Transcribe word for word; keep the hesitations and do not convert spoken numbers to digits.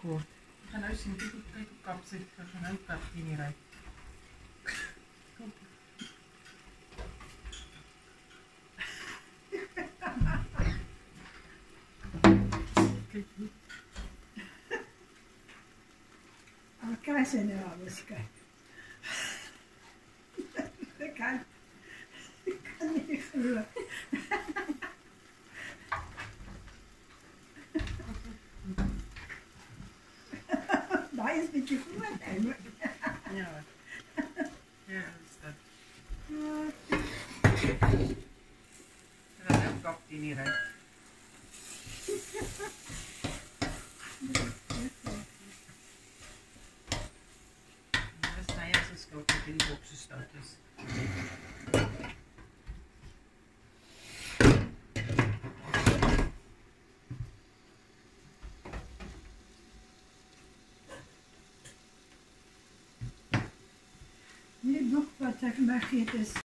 kort. Ek gaan nou sien, kyk hoe kyk hoe kap sit. Ek gaan nou kap in hier ry. Kom. Kyk hoe. Al kry sy nou alles, kyk. Ek kan, ek kan nie glo. Daai is bietjie groot eintlik. Ja. Ja, is dat. En dan nou kap die hier ry. Dis nou ja, so skop dat die boks so stout is. Die boek wat ek my gee is